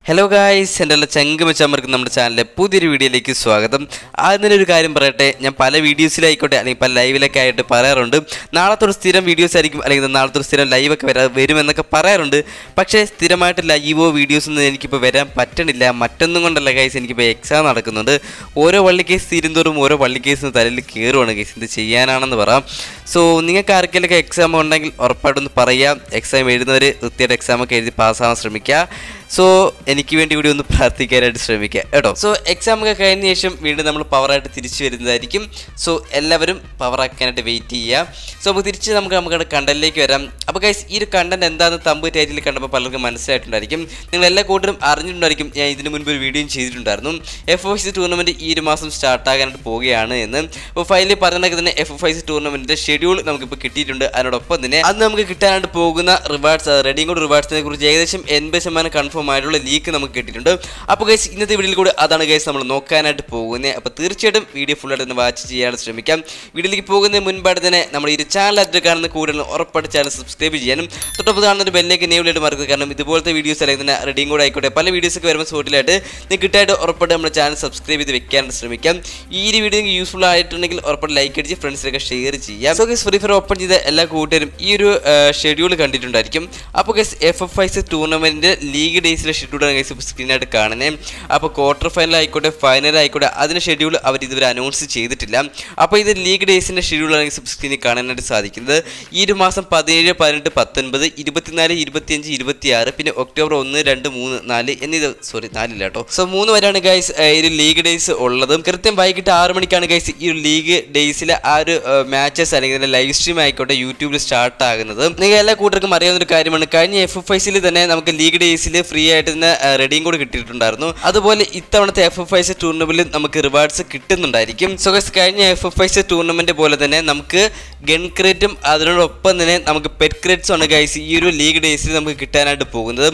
Hello guys, എൻ്റെ ചങ്കുമച്ചമ്മർക്ക് നമ്മുടെ ചാനലിലെ പുതിയൊരു വീഡിയോയിലേക്ക് സ്വാഗതം. ആദ്യം ഒരു കാര്യം പറയട്ടെ, ഞാൻ പല വീഡിയോസിലായിക്കോട്ടെ അല്ലെങ്കിൽ പല ലൈവിലൊക്കെ ആയിട്ട് പറയാറുണ്ട് നാളത്തെ ഒരു സ്ഥിരം വീഡിയോസ് ആയിരിക്കും അല്ലെങ്കിൽ നാളത്തെ ഒരു സ്ഥിരം ലൈവൊക്കെ വരുമെന്നൊക്കെ പറയാറുണ്ട്. പക്ഷേ സ്ഥിരമായിട്ട് ലൈവോ വീഡിയോസൊന്നും എനിക്കിപ്പോൾ വരാൻ പറ്റണില്ല. മറ്റൊന്നും കൊണ്ടല്ല ഗൈസ്, എനിക്കിപ്പോൾ എക്സാം നടക്കുന്നുണ്ട്. ഓരോ വള്ളി കേസ് തീരുന്തോറും ഓരോ വള്ളി കേസിന് തലയിൽ കയറുവാണ് ഗൈസ്. ഇത് ചെയ്യാനാണെന്ന് പറയാം. സോ നിങ്ങൾക്ക് ആർക്കെങ്കിലൊക്കെ എക്സാം ഉണ്ടെങ്കിൽ ഉറപ്പായിട്ടൊന്ന് പറയാം. എക്സാം എഴുതുന്നവർ വൃത്തിയായിട്ട് എക്സാമൊക്കെ എഴുതി പാസ്സാവാൻ ശ്രമിക്കുക. സോ എനിക്ക് വേണ്ടി കൂടി ഒന്ന് പ്രാർത്ഥിക്കാനായിട്ട് ശ്രമിക്കുക കേട്ടോ. സോ എക്സാം ഒക്കെ കഴിഞ്ഞ ശേഷം വീണ്ടും നമ്മൾ പവറായിട്ട് തിരിച്ചു വരുന്നതായിരിക്കും. സോ എല്ലാവരും പവറാക്കാനായിട്ട് വെയിറ്റ് ചെയ്യുക. സോ അപ്പോൾ തിരിച്ച് നമുക്ക് കണ്ടന്റിലേക്ക് വരാം. അപ്പോൾ ഗൈസ്, ഈ ഒരു കണ്ടന്റ് എന്താണെന്ന് തമ്പ് ടൈറ്റിൽ കണ്ടപ്പോൾ പലർക്കും മനസ്സിലായിട്ടുണ്ടായിരിക്കും. നിങ്ങൾ എല്ലാ കൂട്ടരും അറിഞ്ഞിട്ടുണ്ടായിരിക്കും. ഞാൻ ഇതിന് മുൻപ് ഒരു വീഡിയോയും ചെയ്തിട്ടുണ്ടായിരുന്നു. FFIC ടൂർണമെൻറ്റ് ഈ ഒരു മാസം സ്റ്റാർട്ടാകാനായിട്ട് പോവുകയാണ് എന്ന്. അപ്പോൾ ഫൈനലി പറഞ്ഞതൊക്കെ തന്നെ FFIC ടൂർണമെൻറ്റിൻ്റെ ഷെഡ്യൂൾ നമുക്കിപ്പോൾ കിട്ടിയിട്ടുണ്ട്. അതിനോടൊപ്പം തന്നെ അത് നമുക്ക് കിട്ടാനായിട്ട് പോകുന്ന റിവാർഡ്സ്, റെഡിയും കൂടി റിവാർഡ്സിനെ കുറിച്ച് ഏകദേശം 80% കൺഫേം ആയിട്ടുള്ള ലീക്ക് നമുക്ക് കിട്ടിയിട്ടുണ്ട്. അപ്പോൾ ഗൈസ്, ഇന്നത്തെ വീഡിയോയിൽ കൂടെ അതാണ് ഗൈസ് നമ്മൾ നോക്കാനായിട്ട് പോകുന്നത്. അപ്പോൾ തീർച്ചയായിട്ടും വീഡിയോ ഫുള്ളായിട്ട് തന്നെ വാച്ച് ചെയ്യാൻ ശ്രമിക്കാം. വീഡിയോയിലേക്ക് പോകുന്നതിന് മുൻപായിട്ട് തന്നെ നമ്മൾ ഈ ചാനൽ കാണുന്ന കൂടുതൽ ഉറപ്പായിട്ട് ചാനൽ സബ്സ്ക്രൈബ് ചെയ്യാനും തൊട്ടപ്പോൾ കാണുന്ന ഒരു ബെല്ലേക്ക് നേവിലായിട്ട് മറക്കുക. കാരണം ഇതുപോലത്തെ വീഡിയോസ് അല്ലെങ്കിൽ തന്നെ റെഡിയും കൂടെ ആയിക്കോട്ടെ പല വീഡിയോസൊക്കെ വരുമ്പോൾ സോട്ടിലായിട്ട് നിങ്ങൾക്ക് കിട്ടായിട്ട് ഉറപ്പായിട്ട് നമ്മുടെ ചാനൽ സബ്സ്ക്രൈബ് ചെയ്ത് വെക്കാനായിട്ട് ശ്രമിക്കാം. ഈ ഒരു വീഡിയോ നിങ്ങൾക്ക് യൂസ്ഫുൾ ആയിട്ടുണ്ടെങ്കിൽ ഉറപ്പായിട്ട് ലൈക്ക് അടിച്ച് ഫ്രണ്ട്സിനൊക്കെ ഷെയർ ചെയ്യാം. സോ ഗൈസ്, ഫ്രീഫയർ ഓപ്പൺ ചെയ്ത എല്ലാ കൂട്ടുകാരും ഈ ഒരു ഷെഡ്യൂൾ കണ്ടിട്ടുണ്ടായിരിക്കും. അപ്പോൾ ഗൈസ്, FFIC ടൂർണമെൻറ്റിൻ്റെ ലീഗ് ഡേയ്സിലെ ഷെഡ്യൂളാണ് ഗൈസ് ഇപ്പോൾ സ്ക്രീനായിട്ട് കാണുന്നത്. അപ്പോൾ ക്വാർട്ടർ ഫൈനൽ ആയിക്കോട്ടെ ഫൈനൽ ആയിക്കോട്ടെ അതിൻ്റെ ഷെഡ്യൂൾ അവർ ഇതുവരെ അനൗൺസ് ചെയ്തിട്ടില്ല. അപ്പോൾ ഇത് ലീഗ് ഡേയ്സിൻ്റെ ഷെഡ്യൂളാണ് ഗൈസ് സ്ക്രീനിൽ കാണാനായിട്ട് സാധിക്കുന്നത്. ഈ ഒരു മാസം 17, 18, 19, 24, 25, 26 പിന്നെ ഒക്ടോബർ 1, 2, 3, 4 എന്നീ 4 കേട്ടോ. സോ 3 വരെയാണ് ഗൈസ് ഈ ഒരു ലീഗ് ഡേയ്സ് ഉള്ളത്. കൃത്യം വൈകിട്ട് 6 മണിക്കാണ് ഗൈസ് ഈ ഒരു ലീഗ് ഡേയ്സിലെ ആ ഒരു മാച്ചസ് അല്ലെങ്കിൽ ലൈവ് സ്ട്രീം ആയിക്കോട്ടെ യൂട്യൂബിൽ സ്റ്റാർട്ട് ആകുന്നത്. നിങ്ങൾ എല്ലാ കൂട്ടർക്കും അറിയാവുന്ന ഒരു കാര്യമാണ്. കഴിഞ്ഞ FFICയിൽ തന്നെ നമുക്ക് ലീഗ് ഡേയ്സിൽ ഫ്രീ ആയിട്ട് തന്നെ റെഡിയും കൂടി കിട്ടിയിട്ടുണ്ടായിരുന്നു. അതുപോലെ ഇത്തവണത്തെ FFIC ടൂർണമെന്റിൽ നമുക്ക് റിവാർഡ്സ് കിട്ടുന്നുണ്ടായിരിക്കും. സോ ഗൈസ്, കഴിഞ്ഞ FFIC ടൂർണമെന്റ് പോലെ തന്നെ നമുക്ക് ഗൺ ക്രേറ്റും അതിനോടൊപ്പം തന്നെ നമുക്ക് പെറ്റ് ക്രേറ്റ്സും ആണ് ഗൈസ് ഈ ഒരു ലീഗ് ഡേയ്സിൽ നമുക്ക് കിട്ടാനായിട്ട് പോകുന്നത്.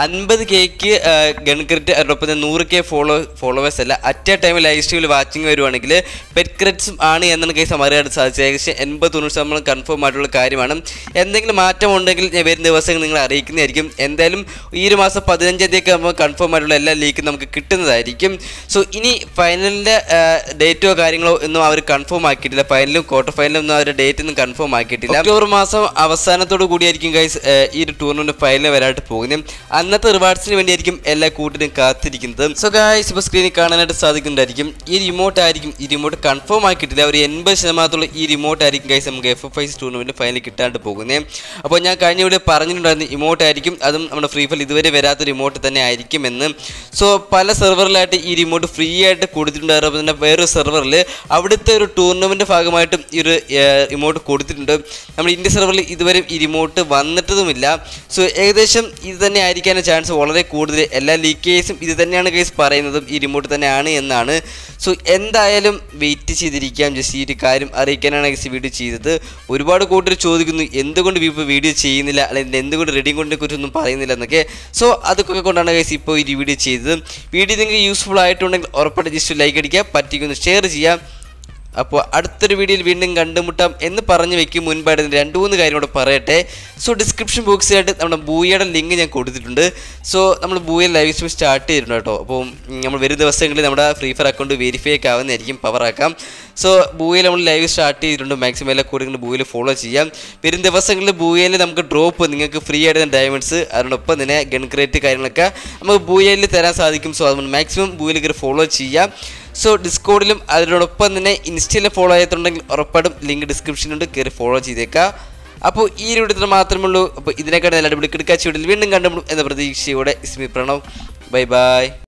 50Kക്ക് ഗൺ ക്രേറ്റ്, അതിനോടൊപ്പം തന്നെ 100K ഫോളോവേഴ്സ് അല്ല അറ്റ് എ ടൈം ലൈവ് സ്ട്രീമിൽ വാച്ചിങ് വരുവാണെങ്കിൽ പെറ്റ് ക്രേറ്റ്സും ആണ് എന്നാണ് ഗൈസ് അറിയാനായിട്ട് സാധിച്ചത്. ഏകദേശം 80-90% കൺഫേം ആയിട്ടുള്ള കാര്യമാണ്. എന്തെങ്കിലും മാറ്റം ഉണ്ടെങ്കിൽ ഞാൻ വരും ദിവസങ്ങൾ നിങ്ങളെ അറിയിക്കുന്നതായിരിക്കും. എന്തായാലും ഈ ഒരു മാസം 15 തീയതിയൊക്കെ ആകുമ്പോൾ കൺഫേം ആയിട്ടുള്ള എല്ലാ ലീക്കും നമുക്ക് കിട്ടുന്നതായിരിക്കും. സോ ഇനി ഫൈനലിൻ്റെ ഡേറ്റോ കാര്യങ്ങളോ ഒന്നും അവർ കൺഫേം ആക്കിയിട്ടില്ല. ഫൈനലും ക്വാർട്ടർ ഫൈനലും ഒന്നും അവരുടെ ഡേറ്റ് ഒന്നും കൺഫേം ആക്കിയിട്ടില്ല. ഒക്ടോബർ മാസം അവസാനത്തോടു കൂടിയായിരിക്കും ഗൈസ് ഈ ഒരു ടൂർണമെന്റ് ഫൈനൽ വരാനായിട്ട് പോകുന്നത്. അന്നത്തെ റിവാർഡ്സിന് വേണ്ടിയായിരിക്കും എല്ലാ കൂട്ടിനും കാത്തിരിക്കുന്നത്. സോ ഗൈസ്, ഇപ്പോൾ സ്ക്രീനിൽ കാണാനായിട്ട് സാധിക്കുന്നുണ്ടായിരിക്കും. ഈ റിമോട്ട് ആയിരിക്കും, ഈ റിമോട്ട് കൺഫേം ആക്കിയിട്ടില്ല. ഒരു 80% ഈ റിമോട്ട് ആയിരിക്കും ഗൈസ് നമുക്ക് FFIC ടൂർണമെന്റ് ഫൈനൽ കിട്ടാണ്ട് പോകുന്നത്. അപ്പോൾ ഞാൻ കഴിഞ്ഞ ഇവിടെ പറഞ്ഞിട്ടുണ്ടായിരുന്നു ഇമോട്ട് ആയിരിക്കും, അതും നമ്മുടെ ഫ്രീ ഫയർ ഇതുവരെ വരാത്ത റിമോട്ട് തന്നെ ആയിരിക്കും എന്ന്. സോ പല സെർവറിലായിട്ട് ഈ റിമോട്ട് ഫ്രീ ആയിട്ട് കൊടുത്തിട്ടുണ്ടായിരുന്നു. പിന്നെ വേറൊരു സെർവറിൽ അവിടുത്തെ ഒരു ടൂർണമെൻറ്റ് ഭാഗമായിട്ടും ഈ ഒരു റിമോട്ട് കൊടുത്തിട്ടുണ്ട്. നമ്മുടെ ഇന്ത്യ സെർവറിൽ ഇതുവരെ ഈ റിമോട്ട് വന്നിട്ടതുമില്ല. സോ ഏകദേശം ഇത് തന്നെ ആയിരിക്കാനുള്ള ചാൻസ് വളരെ കൂടുതൽ. എല്ലാ ലീക്കേഴ്സും ഇത് തന്നെയാണ് ഗൈസ് പറയുന്നതും ഈ റിമോട്ട് തന്നെയാണ് എന്നാണ്. സോ എന്തായാലും വെയിറ്റ് ചെയ്തിരിക്കാം. ജസ്റ്റ് ഈ ഒരു കാര്യം അറിയിക്കാനാണ് ഗൈസ് വീഡിയോ ചെയ്തത്. ഒരുപാട് കൂട്ടർ ചോദിക്കുന്നു എന്തുകൊണ്ട് ഇപ്പോൾ വീഡിയോ ചെയ്യുന്നില്ല അല്ലെങ്കിൽ എന്തുകൊണ്ട് റെഡിയും കൊണ്ടിനെ കുറിച്ചൊന്നും പറയുന്നില്ല എന്നൊക്കെ. സോ അതൊക്കെ കൊണ്ടാണ് ഗൈസ് ഇപ്പോൾ ഈ വീഡിയോ ചെയ്തത്. വീഡിയോ നിങ്ങൾക്ക് യൂസ്ഫുൾ ആയിട്ടുണ്ടെങ്കിൽ ഉറപ്പായിട്ട് ജസ്റ്റ് ലൈക്ക് അടിക്കുക, പറ്റിക്കൊന്ന് ഷെയർ ചെയ്യാം. അപ്പോൾ അടുത്തൊരു വീഡിയോയിൽ വീണ്ടും കണ്ടുമുട്ടാം എന്ന് പറഞ്ഞു വെക്കും മുൻപായിട്ട് 2-3 കാര്യം കൂടെ പറയട്ടെ. സോ ഡിസ്ക്രിപ്ഷൻ ബോക്സിലായിട്ട് നമ്മുടെ ബൂയയുടെ ലിങ്ക് ഞാൻ കൊടുത്തിട്ടുണ്ട്. സോ നമ്മൾ ബൂയ ലൈവ് സ്ട്രീം സ്റ്റാർട്ട് ചെയ്തിട്ടുണ്ട് കേട്ടോ. അപ്പോൾ നമ്മൾ വരും ദിവസങ്ങളിൽ നമ്മുടെ ഫ്രീഫയർ അക്കൗണ്ട് വെരിഫൈ ഒക്കെ ആവുന്നതായിരിക്കും, പവറാക്കാം. സോ ബൂയയിൽ നമ്മൾ ലൈവ് സ്റ്റാർട്ട് ചെയ്തിട്ടുണ്ട്. മാക്സിമം എല്ലാ കൂടെ ബൂയിൽ ഫോളോ ചെയ്യാം. വരും ദിവസങ്ങളിൽ ബൂയയിൽ നമുക്ക് ഡ്രോപ്പ് നിങ്ങൾക്ക് ഫ്രീ ആയിട്ട് ഡയമണ്ട്സ് അതിനോടൊപ്പം തന്നെ ഗൺ ക്രേറ്റ് കാര്യങ്ങളൊക്കെ നമുക്ക് ബൂയയിൽ തരാൻ സാധിക്കും. സോ അതുകൊണ്ട് മാക്സിമം ബൂയിൽ കയറി ഫോളോ ചെയ്യാം. സോ ഡിസ്കോഡിലും അതിനോടൊപ്പം തന്നെ ഇൻസ്റ്റയിൽ ഫോളോ ചെയ്തിട്ടുണ്ടെങ്കിൽ ഉറപ്പായിട്ടും ലിങ്ക് ഡിസ്ക്രിപ്ഷനിലുണ്ട്, കയറി ഫോളോ ചെയ്തേക്കാം. അപ്പോൾ ഈ ഒരു വീഡിയോ മാത്രമേ ഉള്ളൂ. അപ്പോൾ ഇതിനേക്കാൾ നല്ല അടിപൊളി കിടക്കാച്ച വീഡിയോയിൽ വീണ്ടും കണ്ടുമുട്ടും എന്ന പ്രതീക്ഷയോടെ ഇസ്മി പ്രണവ്. Bye bye.